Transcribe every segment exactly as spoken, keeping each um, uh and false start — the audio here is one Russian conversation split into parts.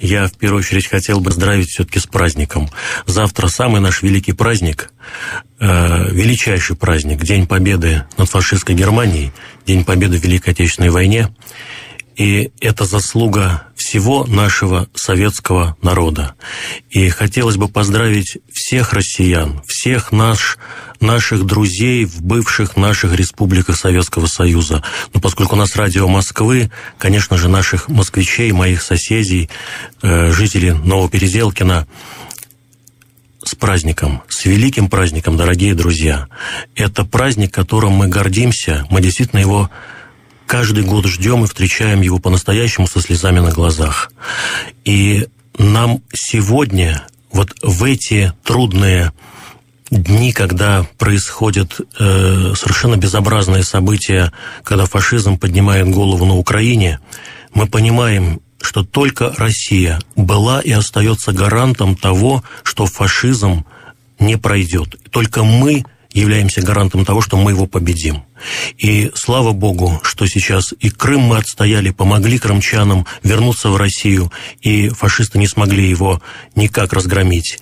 я в первую очередь хотел бы поздравить все-таки с праздником. Завтра самый наш великий праздник, э, величайший праздник, День Победы над фашистской Германией, День Победы в Великой Отечественной войне. И это заслуга всего нашего советского народа. И хотелось бы поздравить всех россиян, всех наш, наших друзей в бывших наших республиках Советского Союза. Но поскольку у нас радио Москвы, конечно же, наших москвичей, моих соседей, э, жителей Новопеределкина, с праздником, с великим праздником, дорогие друзья. Это праздник, которым мы гордимся, мы действительно его каждый год ждем и встречаем его по-настоящему со слезами на глазах. И нам сегодня, вот в эти трудные дни, когда происходят э, совершенно безобразные события, когда фашизм поднимает голову на Украине, мы понимаем, что только Россия была и остается гарантом того, что фашизм не пройдет. Только мы являемся гарантом того, что мы его победим. И слава Богу, что сейчас и Крым мы отстояли, помогли крымчанам вернуться в Россию, и фашисты не смогли его никак разгромить.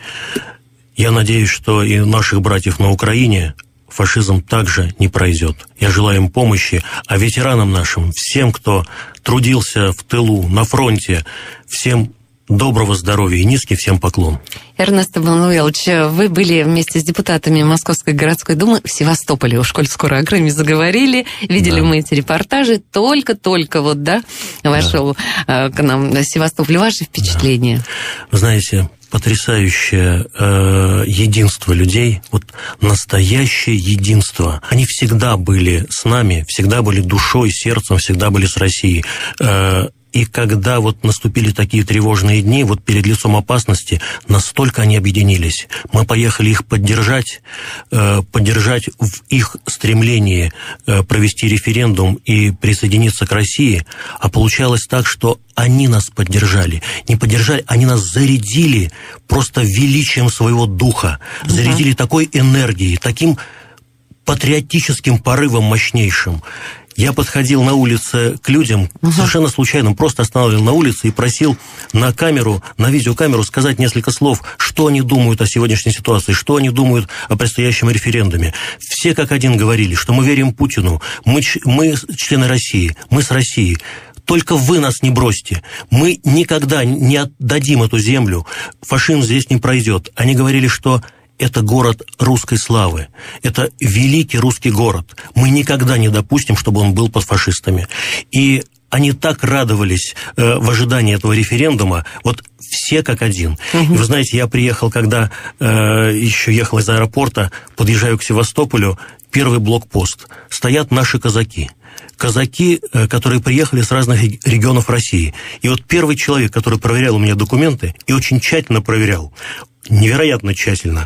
Я надеюсь, что и наших братьев на Украине фашизм также не пройдет. Я желаю им помощи, а ветеранам нашим, всем, кто трудился в тылу, на фронте, всем доброго здоровья и низкий всем поклон. Эрнест Эммануилович, вы были вместе с депутатами Московской городской думы в Севастополе. Уж коль скоро о Крыме заговорили, видели да. мы эти репортажи. Только-только вот, да, вошел да. к нам Севастополь. Ваши впечатления? Да. Вы знаете, потрясающее э, единство людей, вот настоящее единство. Они всегда были с нами, всегда были душой, сердцем, всегда были с Россией. Э, И когда вот наступили такие тревожные дни, вот перед лицом опасности, настолько они объединились. Мы поехали их поддержать, поддержать в их стремлении провести референдум и присоединиться к России, а получалось так, что они нас поддержали. Не поддержали, они нас зарядили просто величием своего духа, зарядили такой энергией, таким патриотическим порывом мощнейшим. Я подходил на улице к людям, uh-huh. совершенно случайно, просто останавливал на улице и просил на камеру, на видеокамеру сказать несколько слов, что они думают о сегодняшней ситуации, что они думают о предстоящем референдуме. Все как один говорили, что мы верим Путину, мы, мы члены России, мы с Россией. Только вы нас не бросьте. Мы никогда не отдадим эту землю. Фашизм здесь не пройдет. Они говорили, что это город русской славы. Это великий русский город. Мы никогда не допустим, чтобы он был под фашистами. И они так радовались э, в ожидании этого референдума, вот все как один. Угу. И вы знаете, я приехал, когда э, еще ехал из аэропорта, подъезжаю к Севастополю, первый блокпост. Стоят наши казаки. Казаки, которые приехали с разных регионов России. И вот первый человек, который проверял у меня документы, и очень тщательно проверял, невероятно тщательно,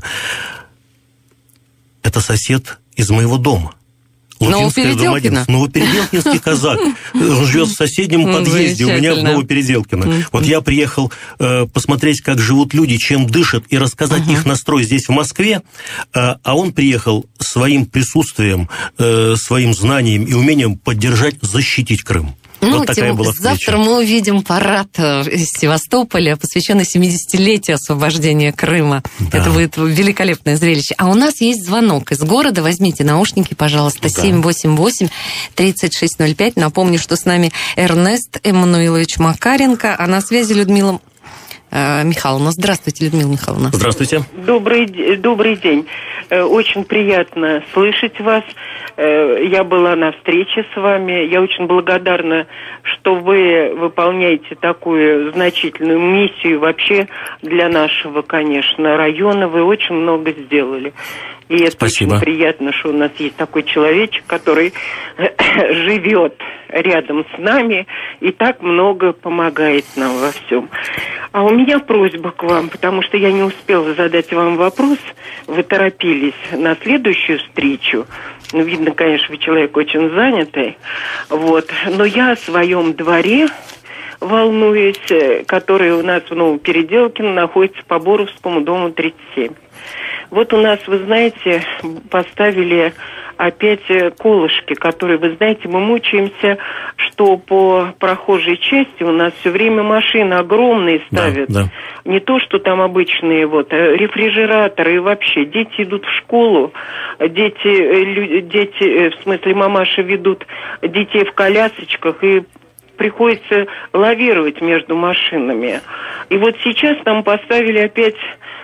это сосед из моего дома. Новопеределкино? Новопеределкинский казак. Он живет в соседнем подъезде у меня в Новопеределкино. Вот я приехал э, посмотреть, как живут люди, чем дышат, и рассказать uh-huh. их настрой здесь, в Москве. А, а он приехал своим присутствием, э, своим знанием и умением поддержать, защитить Крым. Ну, вот такая тем, была встреча. Завтра мы увидим парад из Севастополя, посвященный семидесятилетию освобождения Крыма. Да. Это будет великолепное зрелище. А у нас есть звонок из города. Возьмите наушники, пожалуйста. Да. семь восемь восемь тридцать шесть ноль пять. Напомню, что с нами Эрнест Эммануилович Макаренко, а на связи Людмила Михайловна. Здравствуйте, Людмила Михайловна. Здравствуйте. Добрый, добрый день. Очень приятно слышать вас. Я была на встрече с вами. Я очень благодарна, что вы выполняете такую значительную миссию вообще для нашего, конечно, района. Вы очень много сделали. И это Спасибо. Очень приятно, что у нас есть такой человечек, который живет рядом с нами и так много помогает нам во всем. А у меня просьба к вам, потому что я не успела задать вам вопрос. Вы торопились на следующую встречу. Ну, видно, конечно, вы человек очень занятый. Вот. Но я о своем дворе волнуюсь, который у нас в Новопеределкино находится по Боровскому дому тридцать семь. Вот у нас, вы знаете, поставили опять колышки, которые, вы знаете, мы мучаемся, что по прохожей части у нас все время машины огромные ставят. Да, да. Не то, что там обычные вот рефрижераторы и вообще. Дети идут в школу, дети, дети, в смысле мамаши ведут детей в колясочках, и приходится лавировать между машинами. И вот сейчас нам поставили опять...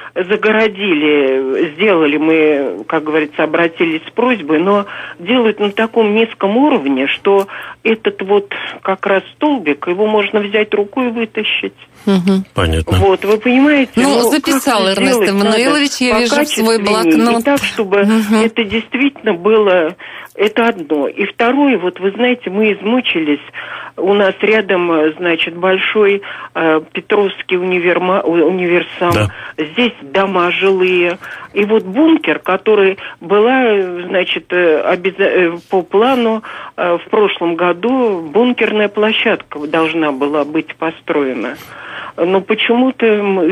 загородили, сделали мы, как говорится, обратились с просьбой, но делают на таком низком уровне, что этот вот как раз столбик, его можно взять рукой и вытащить. Угу. Понятно. Вот, вы понимаете? Ну, ну записал Эрнест Эммануилович, я вижу в свой блокнот. И так, чтобы угу. это действительно было... Это одно. И второе, вот вы знаете, мы измучились. У нас рядом, значит, большой э, Петровский универма, универсам. Да. Здесь дома жилые. И вот бункер, который была, значит, обяза... по плану э, в прошлом году бункерная площадка должна была быть построена. Но почему-то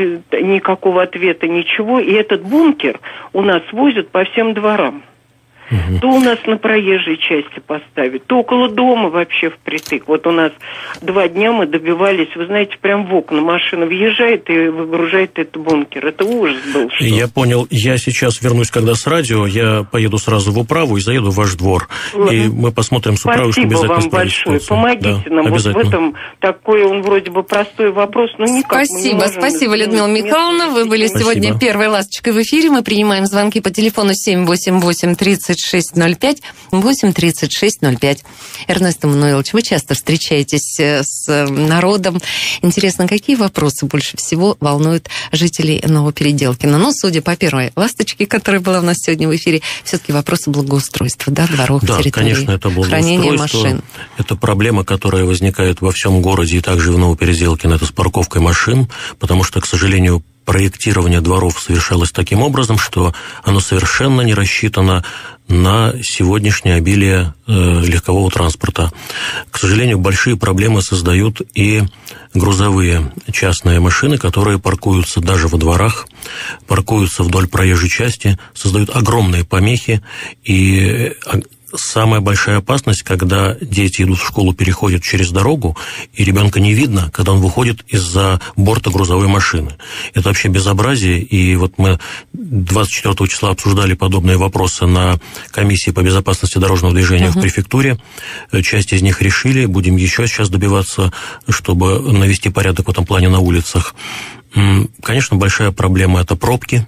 никакого ответа, ничего. И этот бункер у нас возят по всем дворам. Угу. То у нас на проезжей части поставить, то около дома вообще впритык. Вот у нас два дня мы добивались, вы знаете, прям в окна машина въезжает и выгружает этот бункер. Это ужас был. Что? Я понял. Я сейчас вернусь, когда с радио, я поеду сразу в управу и заеду в ваш двор. Ладно. И мы посмотрим с управой, что обязательно вам большое. Ситуацию. Помогите да, нам. Вот в этом такой, он вроде бы простой вопрос, но никак. Спасибо, спасибо, Людмила Михайловна. Вы были спасибо. Сегодня первой ласточкой в эфире. Мы принимаем звонки по телефону семь восемь восемь тридцать шесть ноль пять, восемь тридцать шесть ноль пять. Эрнест Эммануилович, вы часто встречаетесь с народом. Интересно, какие вопросы больше всего волнуют жителей Новопеределкина? Ну, судя по первой ласточке, которая была у нас сегодня в эфире, все-таки вопросы благоустройства, да, дворов, да, территорий, конечно, это хранения машин. Это проблема, которая возникает во всем городе и также в Новопеределкино, это с парковкой машин, потому что, к сожалению, проектирование дворов совершалось таким образом, что оно совершенно не рассчитано на сегодняшнее обилие э, легкового транспорта. К сожалению, большие проблемы создают и грузовые частные машины, которые паркуются даже во дворах, паркуются вдоль проезжей части, создают огромные помехи, и самая большая опасность, когда дети идут в школу, переходят через дорогу, и ребенка не видно, когда он выходит из-за борта грузовой машины. Это вообще безобразие, и вот мы двадцать четвёртого числа обсуждали подобные вопросы на комиссии по безопасности дорожного движения uh-huh. в префектуре. Часть из них решили, будем еще сейчас добиваться, чтобы навести порядок в этом плане на улицах. Конечно, большая проблема – это пробки,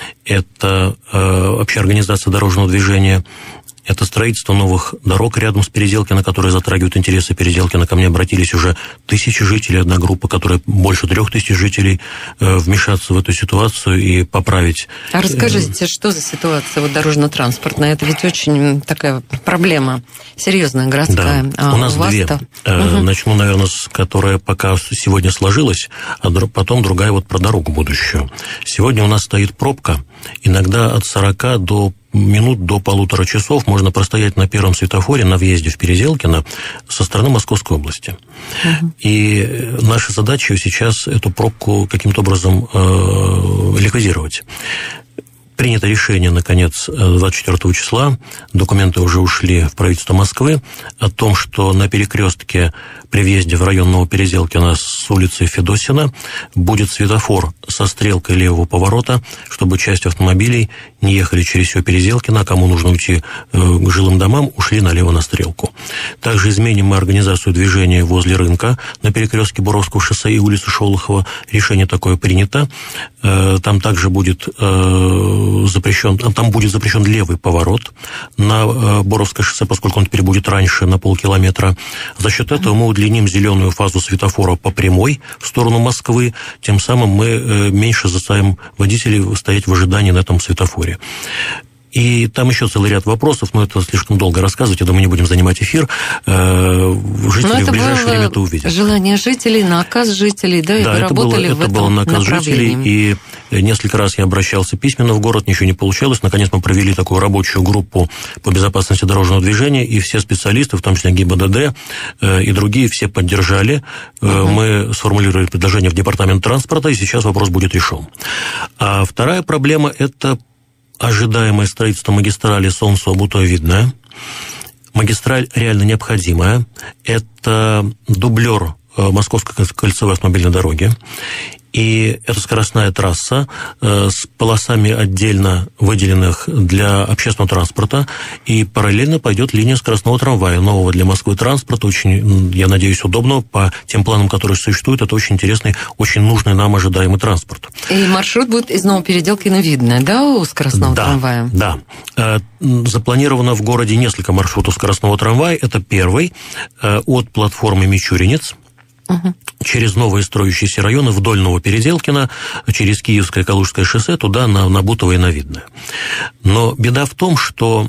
это э, вообще организация дорожного движения, это строительство новых дорог рядом с Переделкино, которые затрагивают интересы Переделкина. Ко мне обратились уже тысячи жителей, одна группа, которая больше трех тысяч жителей, э, вмешаться в эту ситуацию и поправить. А расскажите, что за ситуация вот, дорожно-транспортная? Это ведь очень такая проблема серьезная, городская. Да. А у нас у две. Угу. Начну, наверное, с которой пока сегодня сложилась, а потом другая вот про дорогу будущую. Сегодня у нас стоит пробка, иногда от сорока до минут до полутора часов можно простоять на первом светофоре на въезде в Переделкино со стороны Московской области. Uh-huh. И наша задача сейчас эту пробку каким-то образом э, ликвидировать. Принято решение, наконец, двадцать четвёртого числа, документы уже ушли в правительство Москвы, о том, что на перекрестке при въезде в район Новопеределкино с улицы Федосина будет светофор со стрелкой левого поворота, чтобы часть автомобилей не ехали через все Переделкино, а кому нужно уйти к жилым домам, ушли налево на стрелку. Также изменим мы организацию движения возле рынка на перекрестке Боровского шоссе и улицы Шолохова. Решение такое принято. Там также будет запрещен, там будет запрещен левый поворот на Боровское шоссе, поскольку он теперь будет раньше на полкилометра. За счет этого мы удлиним зеленую фазу светофора по прямой в сторону Москвы, тем самым мы меньше заставим водителей стоять в ожидании на этом светофоре. И там еще целый ряд вопросов, но это слишком долго рассказывать, я думаю, не будем занимать эфир. Жители в ближайшее время это увидят. Желание жителей, наказ жителей, да, и да, вы это работали было, в это этом был наказ жителей, и Несколько раз я обращался письменно в город, ничего не получалось. Наконец мы провели такую рабочую группу по безопасности дорожного движения, и все специалисты, в том числе ГИБДД и другие, все поддержали. Uh-huh. Мы сформулировали предложение в департамент транспорта, и сейчас вопрос будет решен. А вторая проблема – это ожидаемое строительство магистрали Солнцево-Бутово-Видное. Магистраль реально необходимая. Это дублер Московской кольцевой автомобильной дороги. И это скоростная трасса с полосами отдельно выделенных для общественного транспорта, и параллельно пойдет линия скоростного трамвая, нового для Москвы транспорта, очень, я надеюсь, удобного по тем планам, которые существуют. Это очень интересный, очень нужный нам ожидаемый транспорт. И маршрут будет из Новопеределки на Видное, да, у скоростного да, трамвая? Да. Запланировано в городе несколько маршрутов скоростного трамвая. Это первый от платформы Мичуринец, угу. через новые строящиеся районы вдоль Новопеределкина, через Киевское и Калужское шоссе, туда на, на Бутово и на Видное. Но беда в том, что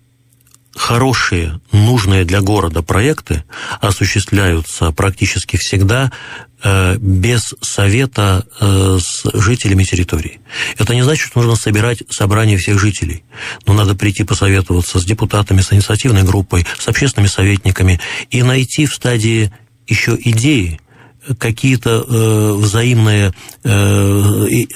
хорошие, нужные для города проекты осуществляются практически всегда э, без совета э, с жителями территории. Это не значит, что нужно собирать собрание всех жителей. Но надо прийти посоветоваться с депутатами, с инициативной группой, с общественными советниками и найти в стадии еще идеи, какие-то э, взаимные э, э,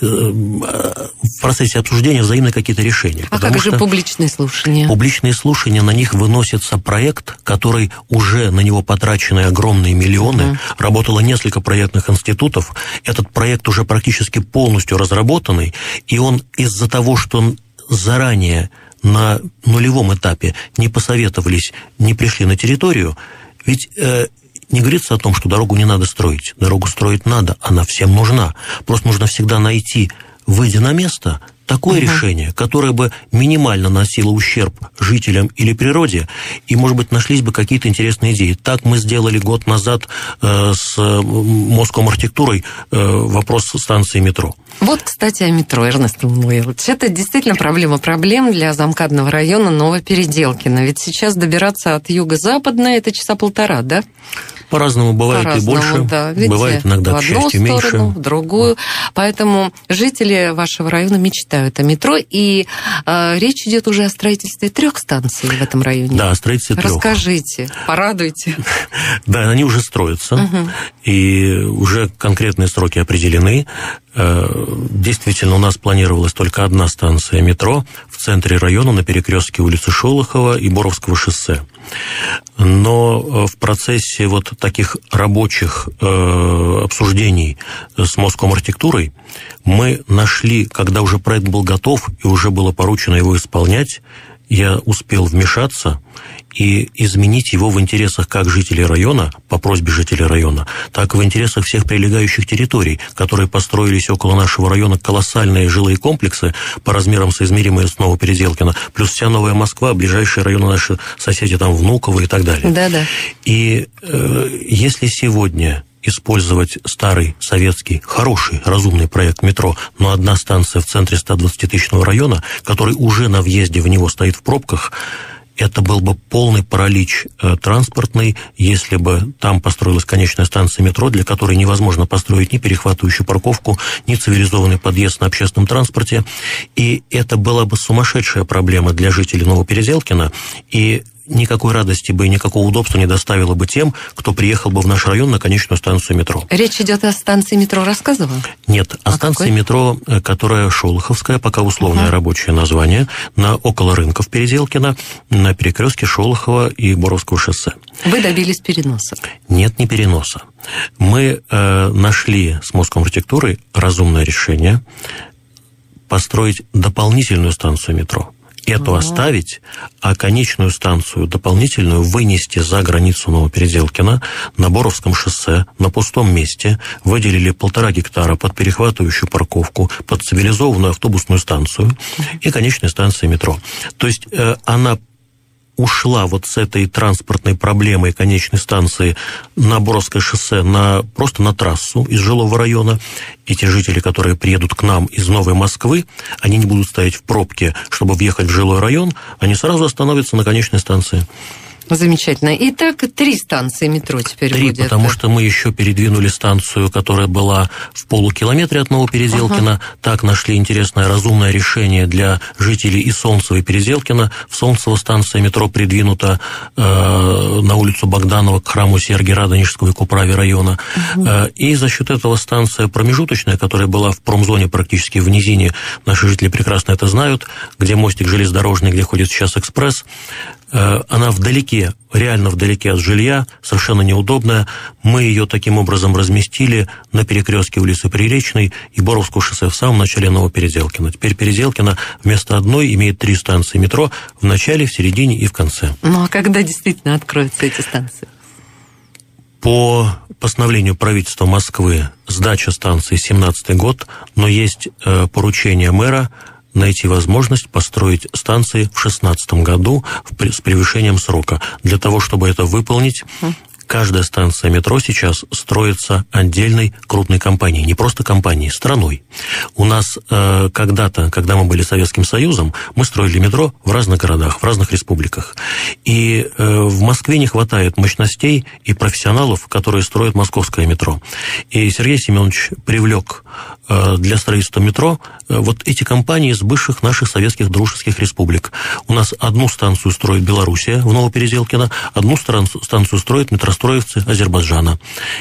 в процессе обсуждения взаимные какие-то решения. А как же публичные слушания? Публичные слушания, на них выносится проект, который уже на него потрачены огромные миллионы. Uh-huh. Работало несколько проектных институтов. Этот проект уже практически полностью разработанный, и он из-за того, что он заранее на нулевом этапе не посоветовались, не пришли на территорию, ведь э, не говорится о том, что дорогу не надо строить. Дорогу строить надо, она всем нужна. Просто нужно всегда найти, выйдя на место, такое uh-huh. решение, которое бы минимально наносило ущерб жителям или природе, и, может быть, нашлись бы какие-то интересные идеи. Так мы сделали год назад э, с Москомархитектурой э, вопрос станции метро. Вот, кстати, о метро, Эрнест Эммануилович. Это действительно проблема проблем для замкадного района Новопеределкино. Ведь сейчас добираться от юго-западной это часа полтора, да? По-разному, бывает По-разному, и больше, да. Видите, бывает иногда, к счастью, меньше. В одну сторону, в другую. Поэтому жители вашего района мечтают о метро, и э, речь идет уже о строительстве трех станций в этом районе. Да, о строительстве трех. Расскажите, порадуйте. Да, они уже строятся, угу. и уже конкретные сроки определены. Действительно, у нас планировалась только одна станция метро в центре района на перекрестке улицы Шолохова и Боровского шоссе. Но в процессе вот таких рабочих э, обсуждений с Москомархитектурой мы нашли, когда уже проект был готов и уже было поручено его исполнять, я успел вмешаться и изменить его в интересах как жителей района, по просьбе жителей района, так и в интересах всех прилегающих территорий, которые построились около нашего района, колоссальные жилые комплексы по размерам соизмеримые с Новопеределкино, плюс вся Новая Москва, ближайшие районы наши соседи, там Внуково и так далее. Да-да. И э, если сегодня использовать старый советский, хороший, разумный проект метро, но одна станция в центре ста двадцатитысячного района, который уже на въезде в него стоит в пробках, это был бы полный паралич э, транспортный, если бы там построилась конечная станция метро, для которой невозможно построить ни перехватывающую парковку, ни цивилизованный подъезд на общественном транспорте. И это была бы сумасшедшая проблема для жителей Новопеределкина, и никакой радости бы и никакого удобства не доставило бы тем, кто приехал бы в наш район на конечную станцию метро. Речь идет о станции метро Рассказово? Нет, о а станции какой? метро, которая Шолоховская, пока условное uh-huh. рабочее название, на около рынка в Переделкино, на перекрестке Шолохова и Боровского шоссе. Вы добились переноса? Нет, не переноса. Мы э, нашли с Москомархитектурой разумное решение построить дополнительную станцию метро. Эту оставить, а конечную станцию дополнительную вынести за границу Новопеределкина на Боровском шоссе, на пустом месте, выделили полтора гектара под перехватывающую парковку, под цивилизованную автобусную станцию и конечная станция метро. То есть э, она ушла вот с этой транспортной проблемой конечной станции на Боровское шоссе на, просто на трассу из жилого района. И те жители, которые приедут к нам из Новой Москвы, они не будут стоять в пробке, чтобы въехать в жилой район, они сразу остановятся на конечной станции. Замечательно. Итак, три станции метро теперь Три, будет. потому что мы еще передвинули станцию, которая была в полукилометре от Новопеределкина. Ага. Так нашли интересное, разумное решение для жителей и Солнцева, и Переделкина. В Солнцево станция метро придвинута э, на улицу Богданова к храму Сергия Радонежского и к управе района. Угу. Э, и за счет этого станция промежуточная, которая была в промзоне практически в низине, наши жители прекрасно это знают, где мостик железнодорожный, где ходит сейчас экспресс, она вдалеке, реально вдалеке от жилья, совершенно неудобная. Мы ее таким образом разместили на перекрестке улицы Приречной и Боровского шоссе в самом начале Новопеределкина. Теперь Переделкино вместо одной имеет три станции метро в начале, в середине и в конце. Ну а когда действительно откроются эти станции? По постановлению правительства Москвы сдача станции семнадцатый год, но есть поручение мэра найти возможность построить станции в шестнадцатом году с превышением срока. Для того, чтобы это выполнить, каждая станция метро сейчас строится отдельной крупной компанией. Не просто компанией, страной. У нас э, когда-то, когда мы были Советским Союзом, мы строили метро в разных городах, в разных республиках. И э, в Москве не хватает мощностей и профессионалов, которые строят московское метро. И Сергей Семенович привлек э, для строительства метро э, вот эти компании из бывших наших советских дружеских республик. У нас одну станцию строит Белоруссия в Новопеределкино, одну станцию строит метростроевцы Азербайджана.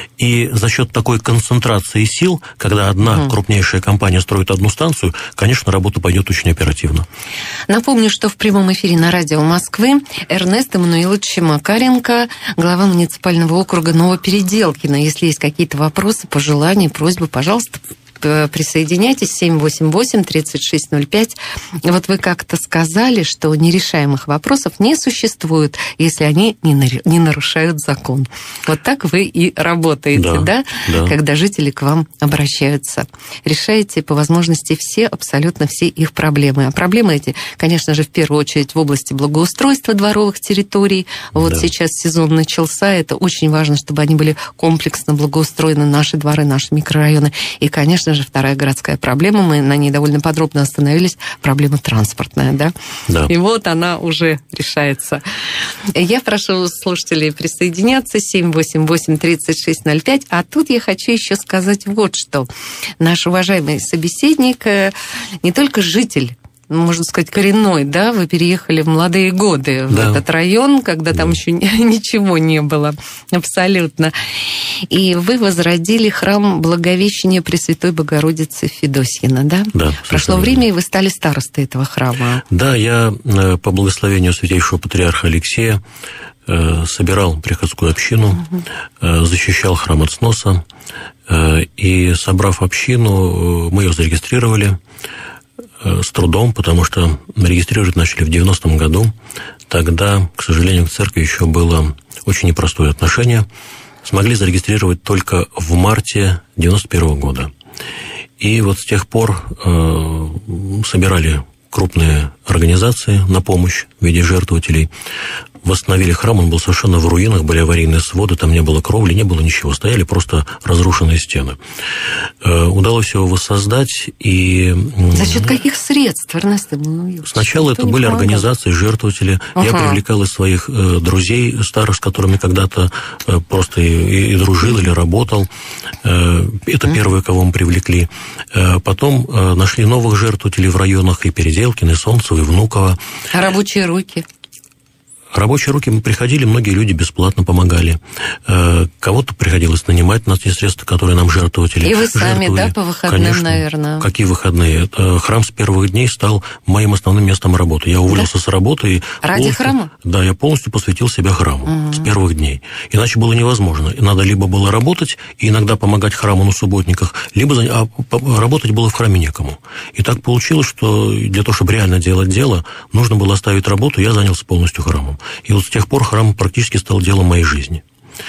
И за счет такой концентрации сил, когда одна mm. крупнейшая компания строит одну станцию, конечно, работа пойдет очень оперативно. Напомню, что в прямом эфире на радио Москвы Эрнест Эммануилович Макаренко, глава муниципального округа Новопеределкино. Если есть какие-то вопросы, пожелания, просьбы, пожалуйста, присоединяйтесь. семь восемь восемь тридцать шесть ноль пять. Вот вы как-то сказали, что нерешаемых вопросов не существует, если они не нарушают закон. Вот так вы и работаете, да? да? да. Когда жители к вам обращаются. Решаете по возможности все, абсолютно все их проблемы. А проблемы эти, конечно же, в первую очередь в области благоустройства дворовых территорий. Вот да. сейчас сезон начался. Это очень важно, чтобы они были комплексно благоустроены, наши дворы, наши микрорайоны. И, конечно же, вторая городская проблема, мы на ней довольно подробно остановились, проблема транспортная, да? Да. И вот она уже решается. Я прошу слушателей присоединяться, семь восемь восемь тридцать шесть ноль пять, а тут я хочу еще сказать вот что. Наш уважаемый собеседник не только житель, можно сказать, коренной, да, вы переехали в молодые годы в да. этот район, когда там да. еще ничего не было абсолютно. И вы возродили храм Благовещения Пресвятой Богородицы Федосьина, да? Да. Прошло время, и вы стали старостой этого храма. Да, я по благословению Святейшего Патриарха Алексея собирал приходскую общину, угу. защищал храм от сноса, и, собрав общину, мы ее зарегистрировали с трудом, потому что регистрировать начали в девяностом году. Тогда, к сожалению, к церкви еще было очень непростое отношение. Смогли зарегистрировать только в марте девяносто первого года. И вот с тех пор э, собирали крупные организации на помощь в виде жертвователей. Восстановили храм, он был совершенно в руинах, были аварийные своды, там не было кровли, не было ничего, стояли просто разрушенные стены. Э, удалось его воссоздать, и... За счет каких средств, Эрнест Эммануилович? Сначала это были помогал? Организации, жертвователи. Ага. Я привлекал из своих э, друзей старых, с которыми когда-то э, просто и, и дружил или работал. Э, это mm. первые, кого мы привлекли. Э, потом э, нашли новых жертвователей в районах и Переделкино, и Солнцево, и Внуково. А рабочие руки? Рабочие руки мы приходили, многие люди бесплатно помогали. Кого-то приходилось нанимать, у нас есть средства, которые нам жертвователи. И вы сами, жертвовали. Да, по выходным, конечно. Наверное? Какие выходные? Храм с первых дней стал моим основным местом работы. Я уволился да? с работы. И Ради храма? Да, я полностью посвятил себя храму угу. с первых дней. Иначе было невозможно. И надо либо было работать, и иногда помогать храму на субботниках, либо а работать было в храме некому. И так получилось, что для того, чтобы реально делать дело, нужно было оставить работу, я занялся полностью храмом. И вот с тех пор храм практически стал делом моей жизни.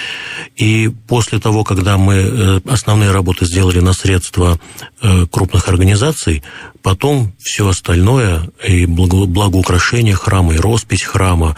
И после того, когда мы основные работы сделали на средства крупных организаций, потом все остальное, и благоукрашение храма, и роспись храма,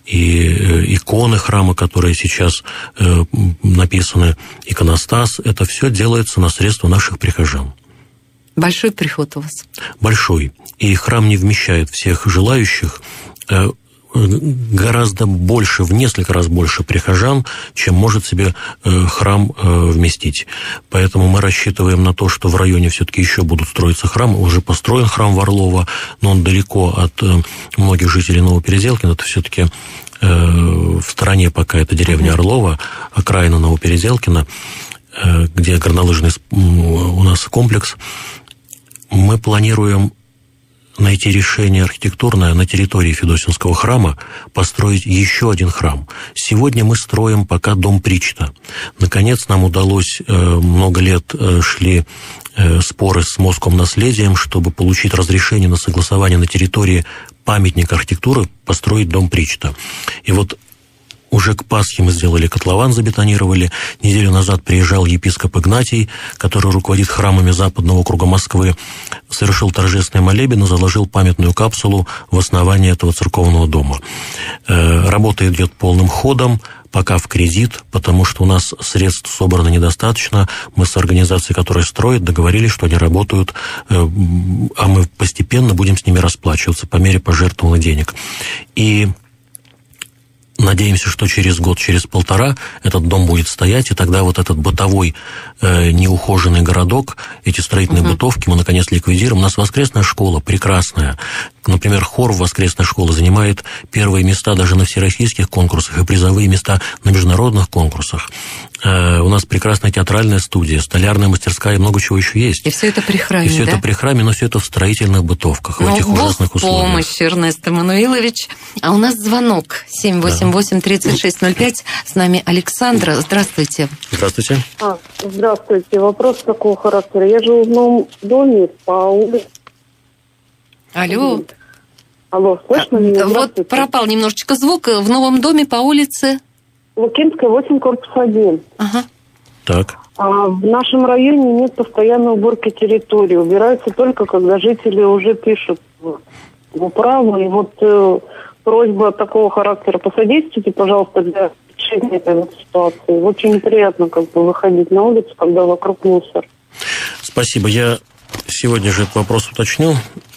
и иконы храма, которые сейчас написаны, иконостас, это все делается на средства наших прихожан. Большой приход у вас? Большой. И храм не вмещает всех желающих. гораздо больше, в несколько раз больше прихожан, чем может себе храм вместить. Поэтому мы рассчитываем на то, что в районе все-таки еще будут строиться храмы. Уже построен храм в Орлово, но он далеко от многих жителей Новопеределкина. Это все-таки в стороне пока это деревня Орлова, окраина Новопеределкина, где горнолыжный у нас комплекс. Мы планируем найти решение архитектурное на территории Федосинского храма, построить еще один храм. Сегодня мы строим пока дом Причта. Наконец нам удалось, много лет шли споры с Москомнаследием, чтобы получить разрешение на согласование на территории памятника архитектуры построить дом Причта. И вот уже к Пасхе мы сделали котлован, забетонировали. Неделю назад приезжал епископ Игнатий, который руководит храмами Западного округа Москвы, совершил торжественный молебен и заложил памятную капсулу в основании этого церковного дома. Работа идет полным ходом, пока в кредит, потому что у нас средств собрано недостаточно. Мы с организацией, которая строит, договорились, что они работают, а мы постепенно будем с ними расплачиваться по мере пожертвования денег. И надеемся, что через год, через полтора этот дом будет стоять, и тогда вот этот бытовой э, неухоженный городок, эти строительные uh-huh. бытовки мы, наконец, ликвидируем. У нас воскресная школа прекрасная. Например, хор в воскресной школе занимает первые места даже на всероссийских конкурсах и призовые места на международных конкурсах. Э, у нас прекрасная театральная студия, столярная мастерская и много чего еще есть. И все это при храме, И все да? это при храме, но все это в строительных бытовках, ну, в этих ужасных условиях. помощь, Эрнест Эммануилович. А у нас звонок семь восемь восемь тридцать шесть ноль пять. С нами Александра. Здравствуйте. Здравствуйте. А, здравствуйте. Вопрос такого характера. Я живу в новом доме по улице. Алло. Алло, слышно меня? Вот пропал немножечко звук. В новом доме по улице... Лукинская, восемь, корпус один. Ага. Так. А в нашем районе нет постоянной уборки территории. Убираются только, когда жители уже пишут в управу. И вот э, просьба такого характера. Посодействуйте, пожалуйста, для решения этой ситуации. Очень неприятно как бы выходить на улицу, когда вокруг мусор. Спасибо. Я сегодня же этот вопрос уточню.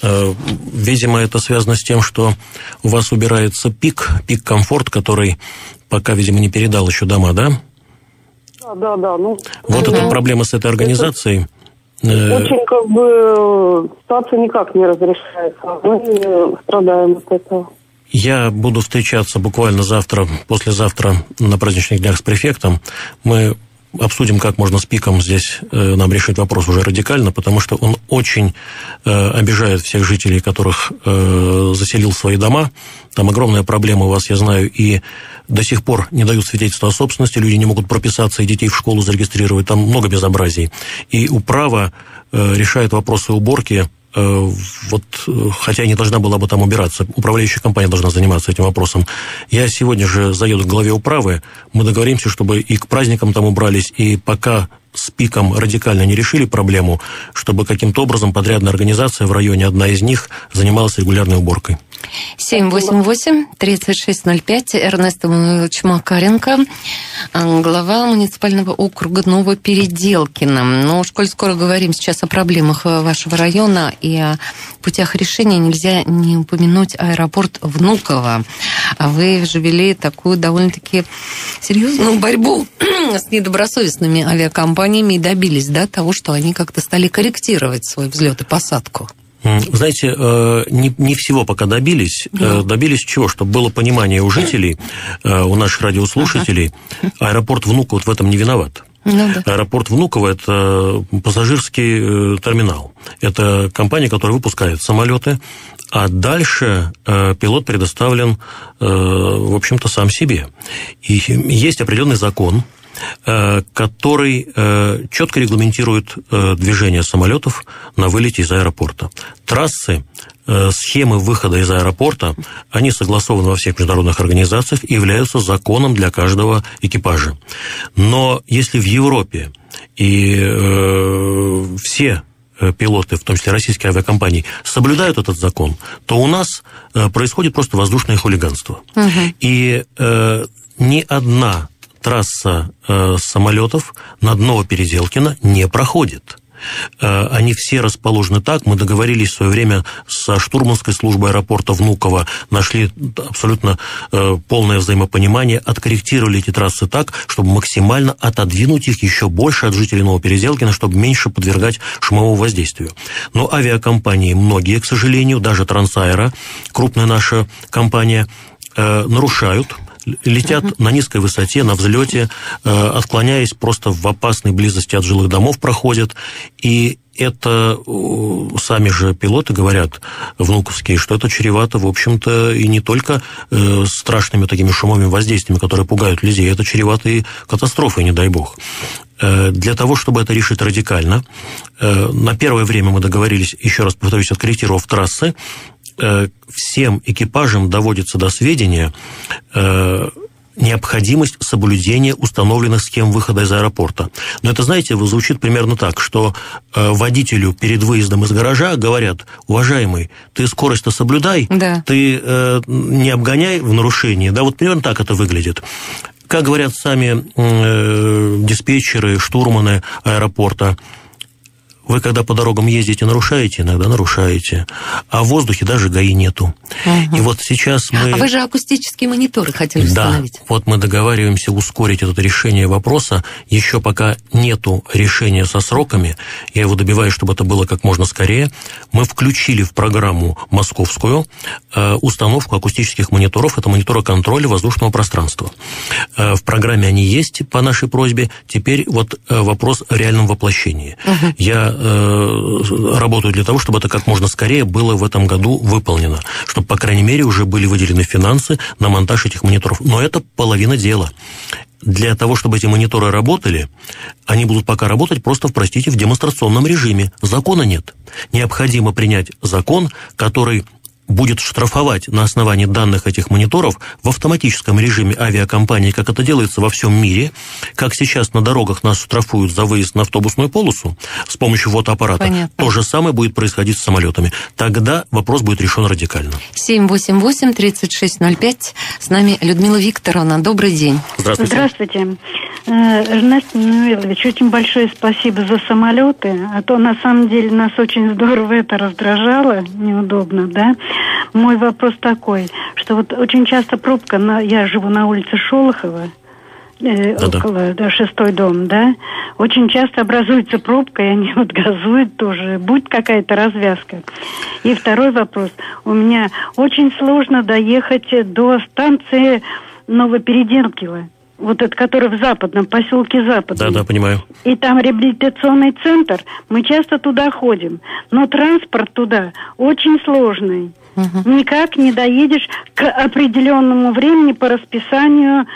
Видимо, это связано с тем, что у вас убирается пик, пик-комфорт, который пока, видимо, не передал еще дома, да? Да, да, да. Ну, вот ну, эта проблема с этой организацией. Очень как бы ситуация никак не разрешается. Мы страдаем от этого. Я буду встречаться буквально завтра, послезавтра на праздничных днях с префектом. Мы обсудим, как можно с пиком здесь э, нам решить вопрос уже радикально, потому что он очень э, обижает всех жителей, которых э, заселил в свои дома. Там огромная проблема у вас, я знаю, и до сих пор не дают свидетельства о собственности, люди не могут прописаться и детей в школу зарегистрировать, там много безобразий. И управа э, решает вопросы уборки, э, вот, хотя и не должна была бы там убираться, управляющая компания должна заниматься этим вопросом. Я сегодня же заеду к главе управы, мы договоримся, чтобы и к праздникам там убрались, и пока с пиком радикально не решили проблему, чтобы каким-то образом подрядная организация в районе, одна из них, занималась регулярной уборкой. семь восемь восемь тридцать шесть ноль пять. Эрнест Эммануилович Макаренко, глава муниципального округа Новопеределкино. Ну, уж коль скоро говорим сейчас о проблемах вашего района и о путях решения, нельзя не упомянуть аэропорт Внуково. Вы же вели такую довольно-таки серьезную борьбу с недобросовестными авиакомпаниями и добились, да, того, что они как-то стали корректировать свой взлет и посадку. Знаете, не, не всего пока добились. Да. Добились чего? Чтобы было понимание у жителей, у наших радиослушателей, ага. Аэропорт Внуково вот в этом не виноват. Ну, да. Аэропорт Внуково – это пассажирский терминал. Это компания, которая выпускает самолеты, а дальше пилот предоставлен, в общем-то, сам себе. И есть определенный закон, который четко регламентирует движение самолетов на вылете из аэропорта. Трассы, схемы выхода из аэропорта, они согласованы во всех международных организациях и являются законом для каждого экипажа. Но если в Европе и э, все пилоты, в том числе российские авиакомпании, соблюдают этот закон, то у нас происходит просто воздушное хулиганство. Угу. И э, ни одна трасса э, самолетов над Новопеределкино не проходит. Они все расположены так. Мы договорились в свое время со штурманской службой аэропорта Внуково, нашли абсолютно полное взаимопонимание, откорректировали эти трассы так, чтобы максимально отодвинуть их еще больше от жителей Новопеределкина, чтобы меньше подвергать шумовому воздействию. Но авиакомпании многие, к сожалению, даже Трансаэро, крупная наша компания, нарушают, летят uh-huh. на низкой высоте, на взлете, э, отклоняясь просто в опасной близости от жилых домов проходят. И это э, сами же пилоты говорят, внуковские, что это чревато, в общем-то, и не только э, страшными такими шумовыми воздействиями, которые пугают людей, это чревато и катастрофой, не дай бог. Э, для того, чтобы это решить радикально, э, на первое время мы договорились, еще раз повторюсь, откорректировав трассы, всем экипажам доводится до сведения э, необходимость соблюдения установленных схем выхода из аэропорта. Но это, знаете, звучит примерно так, что э, водителю перед выездом из гаража говорят: уважаемый, ты скорость-то соблюдай, да. ты э, не обгоняй в нарушении. Да, вот примерно так это выглядит. Как говорят сами э, диспетчеры, штурманы аэропорта, вы, когда по дорогам ездите, нарушаете? Иногда нарушаете. А в воздухе даже ГАИ нету. Угу. И вот сейчас мы... А вы же акустические мониторы хотели установить. Да, вот мы договариваемся ускорить это решение вопроса. Еще пока нету решения со сроками, я его добиваюсь, чтобы это было как можно скорее. Мы включили в программу московскую установку акустических мониторов. Это мониторы контроля воздушного пространства. В программе они есть по нашей просьбе. Теперь вот вопрос о реальном воплощении. Угу. Я работаю для того, чтобы это как можно скорее было в этом году выполнено, чтобы, по крайней мере, уже были выделены финансы на монтаж этих мониторов. Но это половина дела. Для того, чтобы эти мониторы работали, они будут пока работать просто, простите, в демонстрационном режиме. Закона нет. Необходимо принять закон, который будет штрафовать на основании данных этих мониторов в автоматическом режиме авиакомпании, как это делается во всем мире, как сейчас на дорогах нас штрафуют за выезд на автобусную полосу с помощью фотоаппарата. Понятно. То же самое будет происходить с самолетами. Тогда вопрос будет решен радикально. семь восемь восемь тридцать шесть ноль пять. С нами Людмила Викторовна. Добрый день. Здравствуйте. Здравствуйте. Эрнест Мануилович, очень большое спасибо за самолеты, а то на самом деле нас очень здорово это раздражало, неудобно, да. Мой вопрос такой, что вот очень часто пробка, на, я живу на улице Шолохова, э, около, да, шестой дом, да, очень часто образуется пробка, и они вот газуют тоже, будет какая-то развязка. И второй вопрос, у меня очень сложно доехать до станции Новопеределкино. Вот это, который в западном, поселке Западном. Да, да, понимаю. И там реабилитационный центр. Мы часто туда ходим. Но транспорт туда очень сложный. Угу. Никак не доедешь к определенному времени по расписанию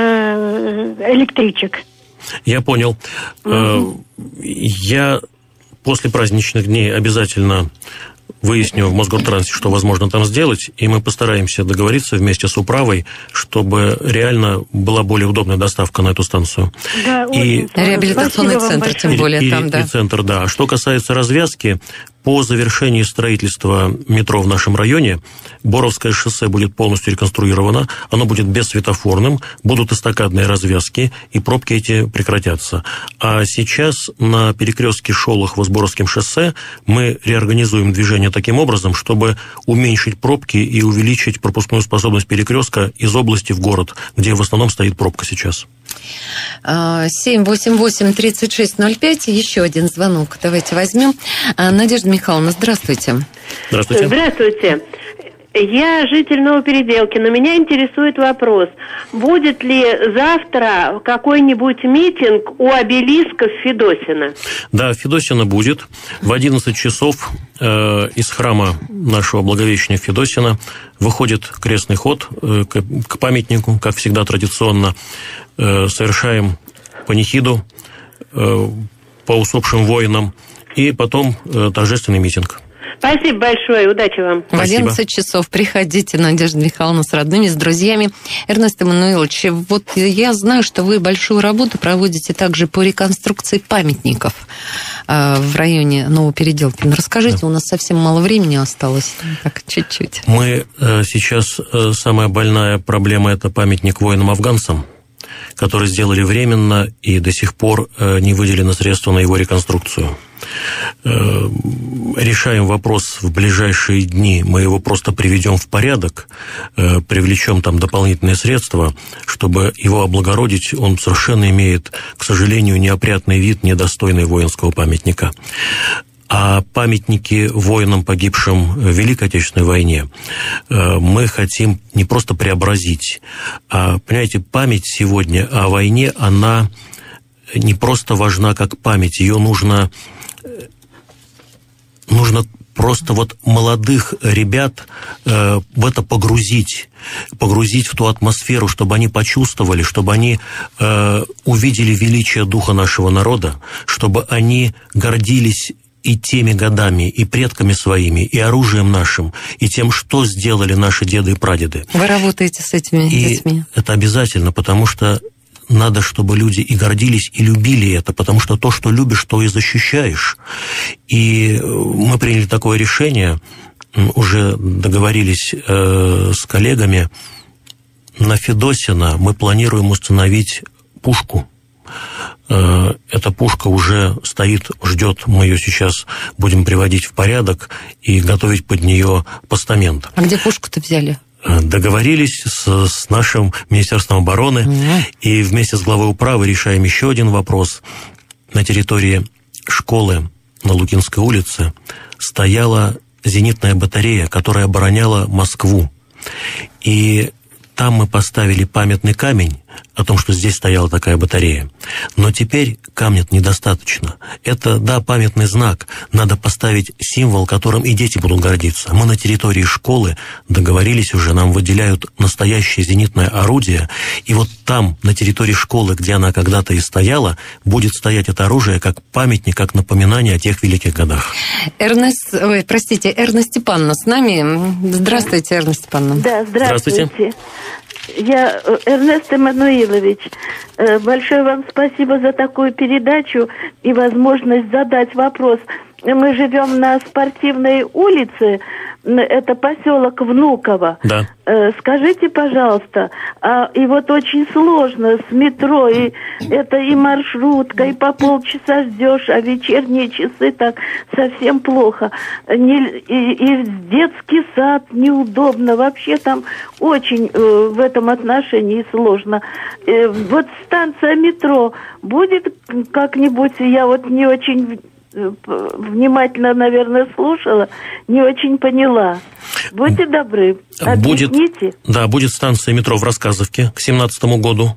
э, электричек. Я понял. Угу. Я после праздничных дней обязательно выясню в Мосгортрансе, что возможно там сделать, и мы постараемся договориться вместе с управой, чтобы реально была более удобная доставка на эту станцию. Да, и реабилитационный центр, тем более, и, там, и, да. И центр, да. Что касается развязки, по завершении строительства метро в нашем районе Боровское шоссе будет полностью реконструировано, оно будет бессветофорным, будут эстакадные развязки, и пробки эти прекратятся. А сейчас на перекрестке Шолохова с Боровским шоссе мы реорганизуем движение таким образом, чтобы уменьшить пробки и увеличить пропускную способность перекрестка из области в город, где в основном стоит пробка сейчас. семь восемь восемь тридцать шесть ноль пять. Еще один звонок. Давайте возьмем. Надежда Михайловна, здравствуйте. Здравствуйте. Здравствуйте. Я житель Новопеределкина. Меня интересует вопрос. Будет ли завтра какой-нибудь митинг у обелиска в Федосино? Да, в Федосино будет. В одиннадцать часов э, из храма нашего Благовещения Федосина выходит крестный ход э, к, к памятнику, как всегда традиционно. Э, совершаем панихиду э, по усопшим воинам и потом э, торжественный митинг. Спасибо большое, удачи вам. В одиннадцать часов приходите, Надежда Михайловна, с родными, с друзьями. Эрнест Эммануилович, вот я знаю, что вы большую работу проводите также по реконструкции памятников в районе Новопеределкина. Расскажите, да. У нас совсем мало времени осталось, так чуть-чуть. Мы сейчас, самая больная проблема – это памятник воинам-афганцам. который сделали временно, и до сих пор не выделено средства на его реконструкцию. Решаем вопрос в ближайшие дни, мы его просто приведем в порядок, привлечем там дополнительные средства, чтобы его облагородить. Он совершенно имеет, к сожалению, неопрятный вид, недостойный воинского памятника. А памятники воинам, погибшим в Великой Отечественной войне, мы хотим не просто преобразить, а, понимаете, память сегодня о войне, она не просто важна как память, ее нужно, нужно просто вот молодых ребят в это погрузить, погрузить в ту атмосферу, чтобы они почувствовали, чтобы они увидели величие духа нашего народа, чтобы они гордились и теми годами, и предками своими, и оружием нашим, и тем, что сделали наши деды и прадеды. Вы работаете с этими и детьми? Это обязательно, потому что надо, чтобы люди и гордились, и любили это, потому что то, что любишь, то и защищаешь. И мы приняли такое решение, уже договорились э, с коллегами, на Федосина мы планируем установить пушку. Эта пушка уже стоит, ждет, мы ее сейчас будем приводить в порядок и готовить под нее постамент. А где пушку-то взяли? Договорились с, с нашим Министерством обороны, mm-hmm. и вместе с главой управы решаем еще один вопрос. На территории школы на Лукинской улице стояла зенитная батарея, которая обороняла Москву. И там мы поставили памятный камень о том, что здесь стояла такая батарея. Но теперь камня недостаточно. Это, да, памятный знак. Надо поставить символ, которым и дети будут гордиться. Мы на территории школы договорились уже, нам выделяют настоящее зенитное орудие, и вот там, на территории школы, где она когда-то и стояла, будет стоять это оружие как памятник, как напоминание о тех великих годах. Эрнест, ой, простите, Эрна Степановна с нами. Здравствуйте, Эрна Степановна. Да, здравствуйте. Здравствуйте. Я, Эрнест Эммануилович, большое вам спасибо за такую передачу и возможность задать вопрос. Мы живем на Спортивной улице, это поселок Внуково. Да. Скажите, пожалуйста, а, и вот очень сложно с метро, и это и маршрутка, и по полчаса ждешь, а вечерние часы так совсем плохо. Не, и, и детский сад неудобно, вообще там очень э, в этом отношении сложно. Э, вот станция метро будет как-нибудь, я вот не очень внимательно, наверное, слушала, не очень поняла. Будьте добры, объясните. Будет, да, будет станция метро в Рассказовке к семнадцатому году.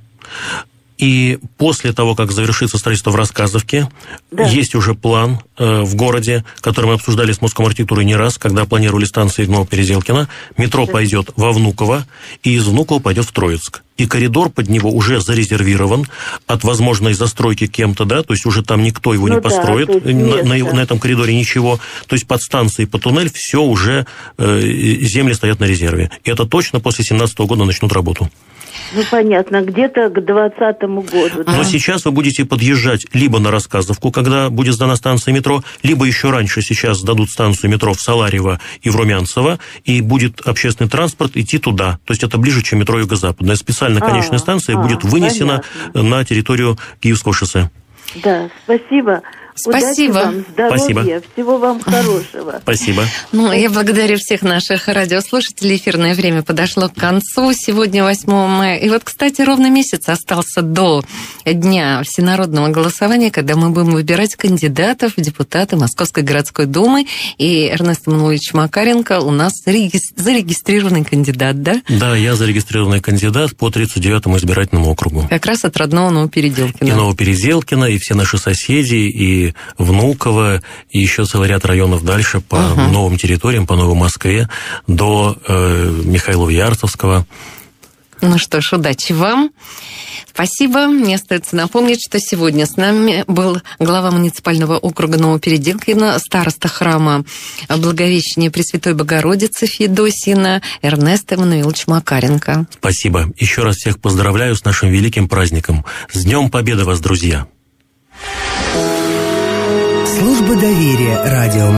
И после того, как завершится строительство в Рассказовке, да. есть уже план э, в городе, который мы обсуждали с Московской архитектурой не раз, когда планировали станции Новопеределкино. Метро да. пойдет во Внуково, и из Внуково пойдет в Троицк. И коридор под него уже зарезервирован от возможной застройки кем-то, да, то есть уже там никто его ну не построит, да, на, на, на этом коридоре ничего. То есть под станцией, под туннель все уже, э, земли стоят на резерве. И это точно после семнадцатого года начнут работу. Ну, понятно, где-то к двадцатому году. Да? Но сейчас вы будете подъезжать либо на Рассказовку, когда будет сдана станция метро, либо еще раньше сейчас сдадут станцию метро в Саларьево и в Румянцево, и будет общественный транспорт идти туда. То есть это ближе, чем метро Юго-Западная. Специально конечная а, станция а, будет вынесена понятно. на территорию Киевского шоссе. Да, спасибо. Спасибо. Удачи вам, здоровья, Спасибо. Всего вам хорошего. Спасибо. Ну, я благодарю всех наших радиослушателей. Эфирное время подошло к концу. Сегодня восьмого мая. И вот, кстати, ровно месяц остался до дня всенародного голосования, когда мы будем выбирать кандидатов в депутаты Московской городской думы. И Эрнест Эммануилович Макаренко у нас зарегистрированный кандидат, да? Да, я зарегистрированный кандидат по тридцать девятому избирательному округу. Как раз от родного Новопеределкина. И Новопеределкина, и все наши соседи, и Внуково, и еще целый ряд районов дальше по uh-huh. новым территориям, по Новой Москве, до э, Михайлова-Ярцевского. Ну что ж, удачи вам. Спасибо. Мне остается напомнить, что сегодня с нами был глава муниципального округа Новопеределкино, староста храма Благовещения Пресвятой Богородицы Федосина Эрнест Эммануилович Макаренко. Спасибо. Еще раз всех поздравляю с нашим великим праздником. С Днем Победы вас, друзья! Служба доверия радио